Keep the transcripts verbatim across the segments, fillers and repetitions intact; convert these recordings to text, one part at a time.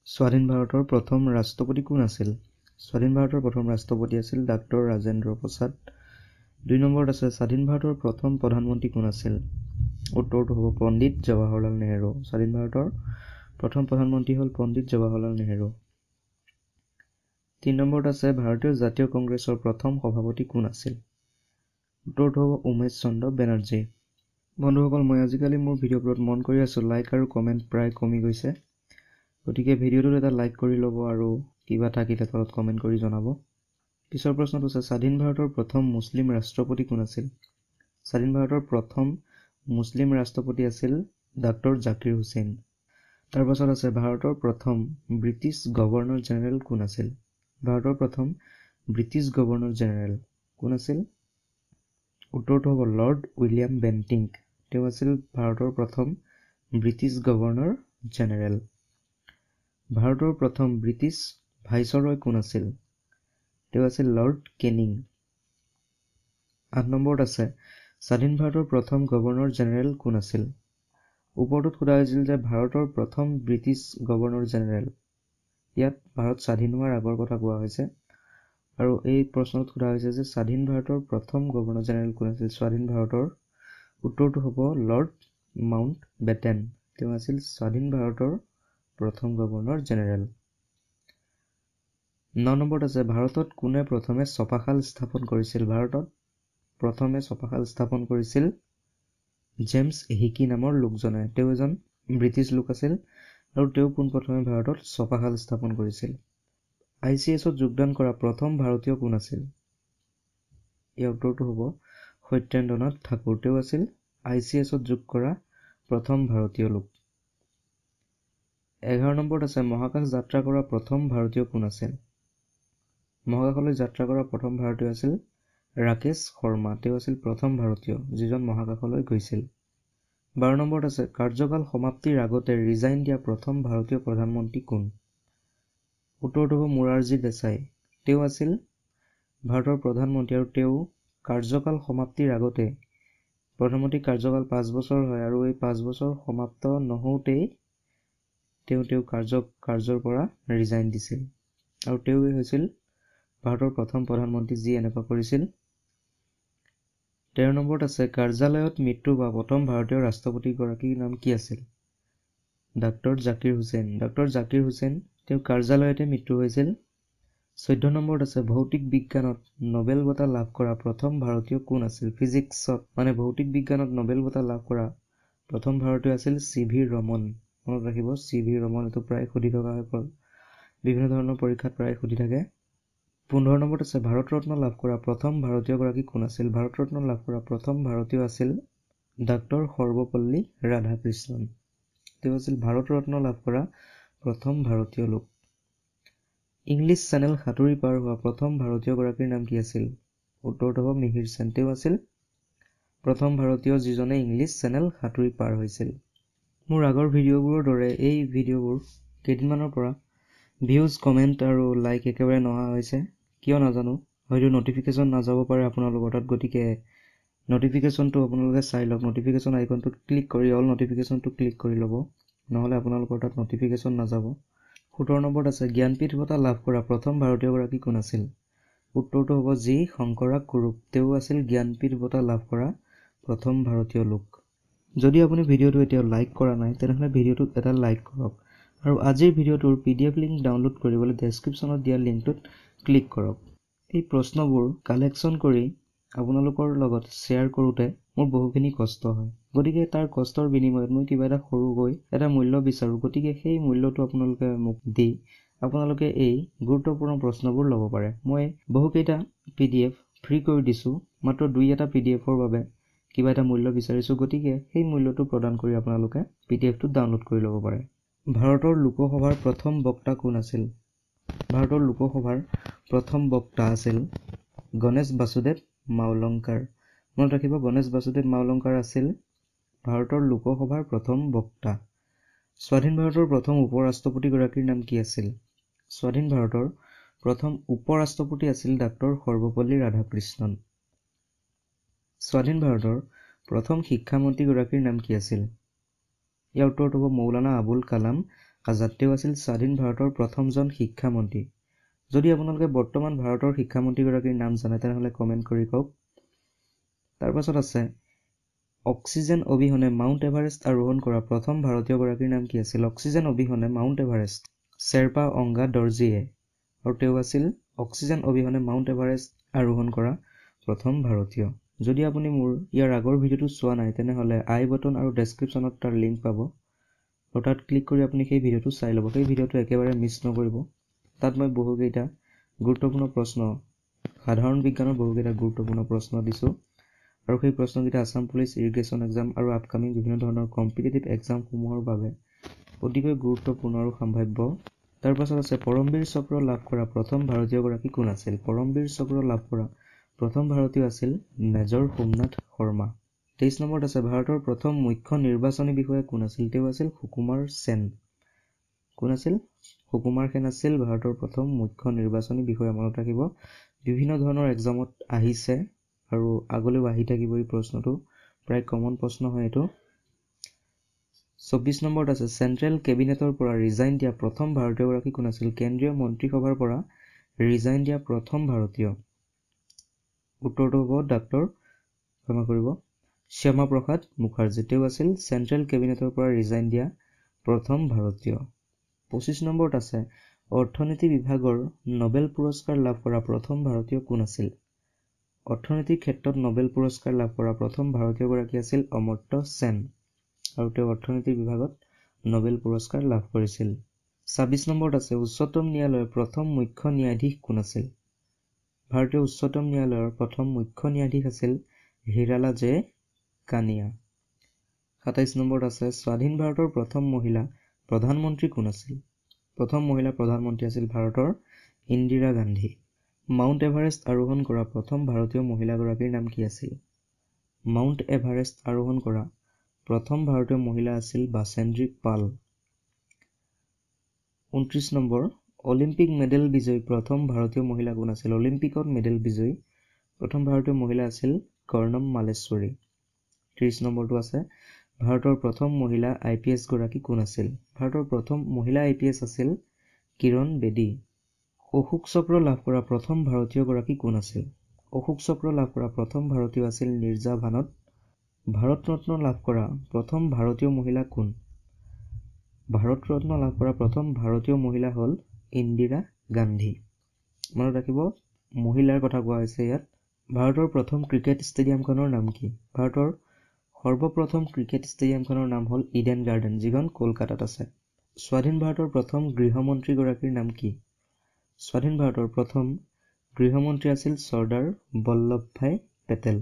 স্বাধীন ভাৰতৰ প্ৰথম ৰাষ্ট্ৰপতি কোন আছিল? স্বাধীন ভাৰতৰ প্ৰথম ৰাষ্ট্ৰপতি আছিল ডাক্তৰ ৰাজেন্দ্ৰ প্ৰসাদ। দুই নম্বৰত আছে স্বাধীন ভাৰতৰ প্ৰথম প্ৰধানমন্ত্ৰী কোন আছিল? উত্তৰটো হ'ব পণ্ডিত জৱাহৰলাল নেহেৰু। স্বাধীন ভাৰতৰ প্ৰথম প্ৰধানমন্ত্ৰী হ'ল পণ্ডিত জৱাহৰলাল নেহেৰু। তিন নম্বৰত আছে ভাৰতীয় জাতীয় কংগ্ৰেছৰ প্ৰথম সভাপতি কোন আছিল? উত্তৰটো হ'ব উমেশ চন্দ্ৰ বেনাৰ্জী। বন্ধুসকল, মই আজিকালি মোৰ ভিডিঅ'বোৰত মন কৰি আছোঁ লাইক আৰু কমেণ্ট প্ৰায় কমি গৈছে। গতিকে ভিডিঅ'টোত এটা লাইক কৰি ল'ব আৰু কিবা থাকিলে তলত কমেণ্ট কৰি জনাব। পিছৰ প্ৰশ্নটো আছে স্বাধীন ভাৰতৰ প্ৰথম মুছলিম ৰাষ্ট্ৰপতি কোন আছিল? স্বাধীন ভাৰতৰ প্ৰথম মুছলিম ৰাষ্ট্ৰপতি আছিল ডাক্তৰ জাকিৰ হুছেইন। তাৰ পাছত আছে ভাৰতৰ প্ৰথম ব্ৰিটিছ গভৰ্ণৰ জেনেৰেল কোন আছিল? ভাৰতৰ প্ৰথম ব্ৰিটিছ গভৰ্ণৰ জেনেৰেল কোন আছিল? উত্তৰটো হ'ব লৰ্ড উইলিয়াম বেণ্টিং। তেওঁ আছিল ভাৰতৰ প্ৰথম ব্ৰিটিছ গভৰ্ণৰ জেনেৰেল। ভাৰতৰ প্ৰথম ব্ৰিটিছ ভাইচৰয় কোন আছিল? তেওঁ আছিল লৰ্ড কেনিং। আঠ নম্বৰত আছে স্বাধীন ভাৰতৰ প্ৰথম গভৰ্ণৰ জেনেৰেল কোন আছিল? ওপৰটোত সোধা হৈছিল যে ভাৰতৰ প্ৰথম ব্ৰিটিছ গভৰ্ণৰ জেনেৰেল। ইয়াত ভাৰত স্বাধীন হোৱাৰ আগৰ কথা কোৱা হৈছে আৰু এই প্ৰশ্নত সোধা হৈছে যে স্বাধীন ভাৰতৰ প্ৰথম গভৰ্ণৰ জেনেৰেল কোন আছিল? স্বাধীন ভাৰতৰ উত্তৰটো হ'ব লৰ্ড মাউণ্ট বেটেন। তেওঁ আছিল স্বাধীন ভাৰতৰ প্ৰথম গভৰ্ণৰ জেনেৰেল। ন নম্বৰত আছে ভাৰতত কোনে প্ৰথমে ছপাশাল স্থাপন কৰিছিল? ভাৰতত প্ৰথমে ছপাশাল স্থাপন কৰিছিল জেমছ হিকি নামৰ লোকজনে। তেওঁ এজন ব্ৰিটিছ লোক আছিল আৰু তেওঁ পোনপ্ৰথমে ভাৰতত ছপাশাল স্থাপন কৰিছিল। আই চি এছত যোগদান কৰা প্ৰথম ভাৰতীয় কোন আছিল? ইয়াৰ উত্তৰটো হ'ব সত্যেন্দ্ৰনাথ ঠাকুৰ। তেওঁ আছিল আই চি এছত যোগ কৰা প্ৰথম ভাৰতীয় লোক। এঘাৰ নম্বৰত আছে মহাকাশ যাত্ৰা কৰা প্ৰথম ভাৰতীয় কোন আছিল? মহাকাশলৈ যাত্ৰা কৰা প্ৰথম ভাৰতীয় আছিল ৰাকেশ শৰ্মা। তেওঁ আছিল প্ৰথম ভাৰতীয় যিজন মহাকাশলৈ গৈছিল। বাৰ নম্বৰত আছে কাৰ্যকাল সমাপ্তিৰ আগতে ৰিজাইন দিয়া প্ৰথম ভাৰতীয় প্ৰধানমন্ত্ৰী কোন? উত্তৰটো হ'ব মোৰাৰজী দেশাই। তেওঁ আছিল ভাৰতৰ প্ৰধানমন্ত্ৰী আৰু তেওঁ কাৰ্যকাল সমাপ্তিৰ আগতে প্ৰধানমন্ত্ৰীৰ কাৰ্যকাল পাঁচ বছৰ হয় আৰু এই পাঁচ বছৰ সমাপ্ত নহওঁতেই তেওঁ তেওঁ কাৰ্য কাৰ্যৰ পৰা ৰিজাইন দিছিল আৰু তেওঁৱে হৈছিল ভাৰতৰ প্ৰথম প্ৰধানমন্ত্ৰী যি এনেকুৱা কৰিছিল। তেৰ নম্বৰত আছে কাৰ্যালয়ত মৃত্যু হোৱা প্ৰথম ভাৰতীয় ৰাষ্ট্ৰপতিগৰাকীৰ নাম কি আছিল? ডাক্তৰ জাকিৰ হুছেইন। ডাক্তৰ জাকিৰ হুছেইন তেওঁ কাৰ্যালয়তে মৃত্যু হৈছিল। চৈধ্য নম্বৰত আছে ভৌতিক বিজ্ঞানত নবেল বঁটা লাভ কৰা প্ৰথম ভাৰতীয় কোন আছিল? ফিজিক্সত মানে ভৌতিক বিজ্ঞানত নবেল বঁটা লাভ কৰা প্ৰথম ভাৰতীয় আছিল চি ভি ৰমন। মনত ৰাখিব চি ভি ৰমন। এইটো প্ৰায় সুধি থকা হয়, বিভিন্ন ধৰণৰ পৰীক্ষাত প্ৰায় সুধি থাকে। পোন্ধৰ নম্বৰত আছে ভাৰত ৰত্ন লাভ কৰা প্ৰথম ভাৰতীয়গৰাকী কোন আছিল? ভাৰত ৰত্ন লাভ কৰা প্ৰথম ভাৰতীয় আছিল ডাক্তৰ সৰ্বপল্লী ৰাধাকৃষ্ণন। তেওঁ আছিল ভাৰত ৰত্ন লাভ কৰা প্ৰথম ভাৰতীয় লোক। ইংলিছ চেনেল সাঁতুৰি পাৰ হোৱা প্ৰথম ভাৰতীয়গৰাকীৰ নাম কি আছিল? উত্তৰটো হ'ব মিহিৰ সেন। তেওঁ আছিল প্ৰথম ভাৰতীয় যিজনে ইংলিছ চেনেল সাঁতুৰি পাৰ হৈছিল। মোৰ আগৰ ভিডিঅ'বোৰৰ দৰে এই ভিডিঅ'বোৰ কেইদিনমানৰ পৰা ভিউজ কমেণ্ট আৰু লাইক একেবাৰে নহা হৈছে, কিয় নাজানো। হয়তো নটিফিকেশ্যন নাযাব পাৰে আপোনালোকৰ তাত। গতিকে নটিফিকেশ্যনটো আপোনালোকে চাই লওক। নটিফিকেশ্যন আইকনটোত ক্লিক কৰি অল নটিফিকেশ্যনটো ক্লিক কৰি ল'ব, নহ'লে আপোনালোকৰ তাত নটিফিকেশ্যন নাযাব। সোতৰ নম্বৰত আছে জ্ঞানপীঠ বঁটা লাভ কৰা প্ৰথম ভাৰতীয়গৰাকী কোন আছিল? উত্তৰটো হ'ব জি শংকৰা কুৰুপ। তেওঁ আছিল জ্ঞানপীঠ বঁটা লাভ কৰা প্ৰথম ভাৰতীয় লোক। যদি আপুনি ভিডিঅ'টো এতিয়াও লাইক কৰা নাই তেনেহ'লে ভিডিঅ'টোত এটা লাইক কৰক আৰু আজিৰ ভিডিঅ'টোৰ P D F link download কৰিবলৈ ডেছক্ৰিপশ্যনত দিয়া লিংকটোত ক্লিক কৰক। এই প্ৰশ্নবোৰ কালেকশ্যন কৰি আপোনালোকৰ লগত শ্বেয়াৰ কৰোঁতে মোৰ বহুখিনি কষ্ট হয়। গতিকে তাৰ কষ্টৰ বিনিময়ত মই কিবা এটা সৰুকৈ এটা মূল্য বিচাৰোঁ। গতিকে সেই মূল্যটো আপোনালোকে মোক দি আপোনালোকে এই গুৰুত্বপূৰ্ণ প্ৰশ্নবোৰ ল'ব পাৰে। মই বহুকেইটা পি ডি এফ ফ্ৰী কৰি দিছোঁ, মাত্ৰ দুই এটা পি ডি এফৰ বাবে কিবা এটা মূল্য বিচাৰিছোঁ। গতিকে সেই মূল্যটো প্ৰদান কৰি আপোনালোকে পি ডি এফটো ডাউনলোড কৰি ল'ব পাৰে। ভাৰতৰ লোকসভাৰ প্ৰথম বক্তা কোন আছিল? ভাৰতৰ লোকসভাৰ প্ৰথম বক্তা আছিল গণেশ বাসুদেৱ মাওলঙ্কাৰ। মনত ৰাখিব গণেশ বাসুদেৱ মাওলঙ্কাৰ আছিল ভাৰতৰ লোকসভাৰ প্ৰথম বক্তা। স্বাধীন ভাৰতৰ প্ৰথম উপ ৰাষ্ট্ৰপতিগৰাকীৰ নাম কি আছিল? স্বাধীন ভাৰতৰ প্ৰথম উপ ৰাষ্ট্ৰপতি আছিল ডাক্তৰ সৰ্বপল্লী ৰাধাকৃষ্ণন। স্বাধীন ভাৰতৰ প্ৰথম শিক্ষামন্ত্ৰীগৰাকীৰ নাম কি আছিল? ইয়াৰ উত্তৰটো হ'ব মৌলানা আবুল কালাম আজাদ তেওঁ আছিল স্বাধীন ভাৰতৰ প্ৰথমজন শিক্ষামন্ত্ৰী যদি আপোনালোকে বৰ্তমান ভাৰতৰ শিক্ষামন্ত্ৰীগৰাকীৰ নাম জানে তেনেহলে কমেন্ট কৰি কওক তাৰ পাছত আছে অক্সিজেন অবিহনে মাউণ্ট এভাৰেষ্ট আৰোহণ কৰা প্ৰথম ভাৰতীয় গৰাকীৰ নাম কি আছিল অক্সিজেন অবিহনে মাউণ্ট এভাৰেষ্ট শ্বেৰপা অংগা দৰ্জীয়ে আৰু তেওঁ আছিল অক্সিজেন অবিহনে মাউণ্ট এভাৰেষ্ট আৰোহণ কৰা প্ৰথম ভাৰতীয় যদি আপুনি মোৰ ইয়াৰ আগৰ ভিডিওটো চোৱা নাই তেনেহলে আই বটন আৰু ডেসক্ৰিপচনত তাৰ লিংক পাব আৰু তাত ক্লিক কৰি আপুনি সেই ভিডিওটো চাই ল'ব সেই ভিডিওটো একেবাৰে মিছ নকৰিব তাত মই বহুকেইটা গুৰুত্বপূৰ্ণ প্ৰশ্ন সাধাৰণ বিজ্ঞানৰ বহুকেইটা গুৰুত্বপূৰ্ণ প্ৰশ্ন দিছো আৰু সেই প্ৰশ্নকেইটা আসাম পুলিচ ইৰিগেশ্যন এক্সাম আৰু আপকামিং বিভিন্ন ধৰণৰ কম্পিটিটিভ এক্সাম সমূহৰ বাবে অতিকৈ গুৰুত্বপূৰ্ণ আৰু সম্ভাৱ্য তাৰ পাছত আছে পৰমবীৰ চক্ৰ লাভ কৰা প্ৰথম ভাৰতীয় গৰাকী কোন আছিল পৰমবীৰ চক্ৰ লাভ কৰা প্ৰথম ভাৰতীয় আছিল মেজৰ সোমনাথ শৰ্মা তেইছ নম্বৰত আছে ভাৰতৰ প্ৰথম মুখ্য নিৰ্বাচনী বিষয়া কোন আছিল তেওঁ আছিল সুকুমাৰ সেন কোন আছিল সুকুমাৰ সেন আছিল ভাৰতৰ প্ৰথম মুখ্য নিৰ্বাচনী বিষয়া মনত ৰাখিব বিভিন্ন ধৰণৰ এক্সামত আহিছে আৰু আগলৈও আহি থাকিব এই প্ৰশ্নটো প্ৰায় কমন প্ৰশ্ন হয় এটো চৌব্বিছ নম্বৰত আছে সেন্ট্ৰেল কেবিনেটৰ পৰা ৰিজাইন দিয়া প্ৰথম ভাৰতীয় গৰাকী কোন আছিল কেন্দ্ৰীয় মন্ত্ৰীসভাৰ পৰা ৰিজাইন দিয়া প্ৰথম ভাৰতীয় উত্তৰটো হ'ব ডক্টৰ ক্ষমা কৰিব শ্যামা প্ৰসাদ মুখাৰ্জী তেওঁ আছিল সেন্ট্ৰেল কেবিনেটৰ পৰা ৰিজাইন দিয়া প্ৰথম ভাৰতীয় পঁচিছ নম্বৰত আছে অৰ্থনীতি বিভাগৰ নোবেল পুৰস্কাৰ লাভ কৰা প্ৰথম ভাৰতীয় কোন আছিল অৰ্থনীতিৰ ক্ষেত্ৰত নোবেল পুৰস্কাৰ লাভ কৰা প্ৰথম ভাৰতীয় গৰাকী আছিল অমৰ্ত্য সেন আৰু তেওঁ অৰ্থনীতি বিভাগত নোবেল পুৰস্কাৰ লাভ কৰিছিল ছাব্বিছ নম্বৰত আছে উচ্চতম ন্যায়ালয়ৰ প্ৰথম মুখ্য ন্যায়াধীশ কোন আছিল ভাৰতীয় উচ্চতম ন্যায়ালয়ৰ প্ৰথম মুখ্য ন্যায়াধীশ আছিল হিৰালা জে কানিয়া সাতাইছ নম্বৰত আছে স্বাধীন ভাৰতৰ প্ৰথম মহিলা প্ৰধানমন্ত্ৰী কোন আছিল প্ৰথম মহিলা প্ৰধানমন্ত্ৰী আছিল ভাৰতৰ ইন্দিৰা গান্ধী মাউণ্ট এভাৰেষ্ট আৰোহণ কৰা প্ৰথম ভাৰতীয় মহিলাগৰাকীৰ নাম কি আছিল মাউণ্ট এভাৰেষ্ট আৰোহণ কৰা প্ৰথম ভাৰতীয় মহিলা আছিল বাসেন্দ্ৰী পাল ঊনত্ৰিছ নম্বৰ অলিম্পিক মেডেল বিজয়ী প্ৰথম ভাৰতীয় মহিলা কোন আছিল অলিম্পিকত মেডেল বিজয়ী প্ৰথম ভাৰতীয় মহিলা আছিল কৰ্ণম মালেশ্বৰী ত্ৰিছ নম্বৰটো আছে ভাৰতৰ প্ৰথম মহিলা আইপিএছ গৰাকী কোন আছিল ভাৰতৰ প্ৰথম মহিলা আইপিএছ আছিল কিৰণ বেদী অশোক চক্ৰ লাভ কৰা প্ৰথম ভাৰতীয় গৰাকী কোন আছিল অশোক চক্ৰ লাভ কৰা প্ৰথম ভাৰতীয় আছিল নিৰ্জা ভানত ভাৰত ৰত্ন লাভ কৰা প্ৰথম ভাৰতীয় মহিলা কোন ভাৰত ৰত্ন লাভ কৰা প্ৰথম ভাৰতীয় মহিলা হ'ল ইন্দিৰা গান্ধী মনত ৰাখিব মহিলাৰ কথা কোৱা হৈছে ইয়াত ভাৰতৰ প্ৰথম ক্ৰিকেট ষ্টেডিয়ামখনৰ নাম কি ভাৰতৰ সৰ্বপ্ৰথম ক্ৰিকেট ষ্টেডিয়ামখনৰ নাম হ'ল ইডেন গাৰ্ডেন যিখন কলকাতাত আছে স্বাধীন ভাৰতৰ প্ৰথম গৃহমন্ত্ৰী গৰাকীৰ নাম কি স্বাধীন ভাৰতৰ প্ৰথম গৃহমন্ত্ৰী আছিল চৰ্দাৰ বল্লভভাই পেটেল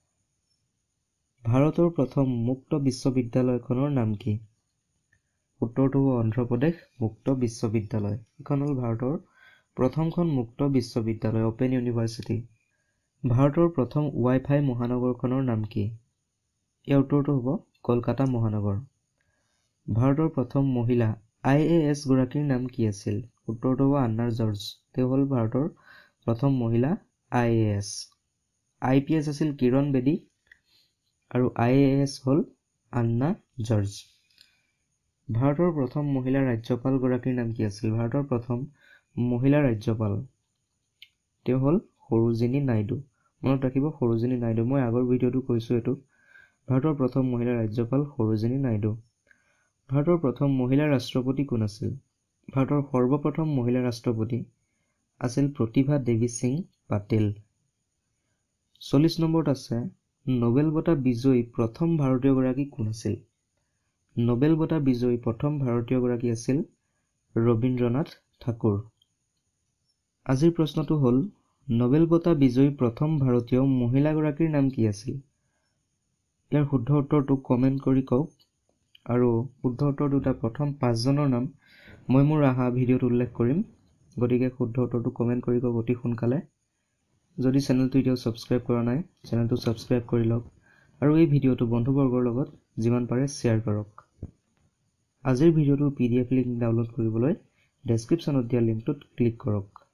ভাৰতৰ প্ৰথম মুক্ত বিশ্ববিদ্যালয়খনৰ নাম কি উত্তৰটো হ'ব অন্ধ্ৰপ্ৰদেশ মুক্ত বিশ্ববিদ্যালয় এখন হ'ল ভাৰতৰ প্ৰথমখন মুক্ত বিশ্ববিদ্যালয় অপেন ইউনিভাৰ্চিটি ভাৰতৰ প্ৰথম ৱাইফাই মহানগৰখনৰ নাম কি ইয়াৰ উত্তৰটো হ'ব কলকাতা মহানগৰ ভাৰতৰ প্ৰথম মহিলা আই এ এছ গৰাকীৰ নাম কি আছিল উত্তৰটো হ'ব আন্নাৰ জৰ্জ তেওঁ হ'ল ভাৰতৰ প্ৰথম মহিলা I A S I P S আছিল কিৰণ বেদী আৰু আই এ এছ হ'ল আন্না জৰ্জ ভাৰতৰ প্ৰথম মহিলা ৰাজ্যপাল গৰাকীৰ নাম কি আছিল ভাৰতৰ প্ৰথম মহিলা ৰাজ্যপাল তেওঁ হ'ল সৰোজিনী নাইডু মনত ৰাখিব সৰোজিনী নাইডু মই আগৰ ভিডিওটো কৈছো এটো ভাৰতৰ প্ৰথম মহিলা ৰাজ্যপাল সৰোজিনী নাইডু ভাৰতৰ প্ৰথম মহিলা ৰাষ্ট্ৰপতি কোন আছিল ভাৰতৰ সৰ্বপ্ৰথম মহিলা ৰাষ্ট্ৰপতি আছিল প্ৰতিভা দেৱী সিং পাটিল চল্লিছ নম্বৰত আছে নোবেল বঁটা বিজয়ী প্ৰথম ভাৰতীয় গৰাকী কোন আছিল নোবেল বঁটা বিজয়ী প্ৰথম ভাৰতীয় গৰাকী আছিল ৰবীন্দ্ৰনাথ ঠাকুৰ আজিৰ প্ৰশ্নটো হ'ল নোবেল বঁটা বিজয়ী প্ৰথম ভাৰতীয় মহিলা গৰাকীৰ নাম কি আছিল ইয়াৰ শুদ্ধ উত্তৰটো কমেন্ট কৰি কওক আৰু শুদ্ধ উত্তৰ দুটা প্ৰথম পাঁচজনৰ নাম মই মোৰ আহা ভিডিওত উল্লেখ কৰিম গতিকে শুদ্ধ উত্তৰটো কমেন্ট কৰি কওক অতি সোনকালে যদি চেনেলটো এতিয়াও সাবস্ক্ৰাইব কৰা নাই চেনেলটো সাবস্ক্ৰাইব কৰি লওক আৰু এই ভিডিওটো বন্ধুবৰ্গৰ লগত যিমান পাৰে শ্বেয়াৰ কৰক আজিৰ ভিডিওটোৰ পিডিএফ লিংক ডাউনলোড কৰিবলৈ ডেসক্ৰিপচনত দিয়া লিংকটোত ক্লিক কৰক